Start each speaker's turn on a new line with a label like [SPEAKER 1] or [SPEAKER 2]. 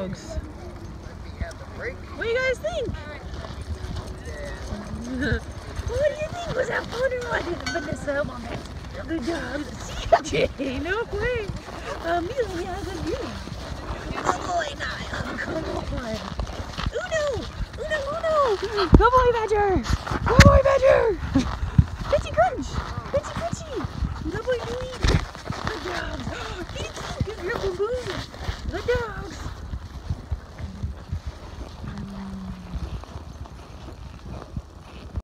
[SPEAKER 1] folks. What do you guys think? What do you think? Was that fun or what? Vanessa, mom, good job. CJ, no way. Amelia has a view. Come on, Niall. Come on. Uno. Uno. Come on, Badger. Come on, Badger.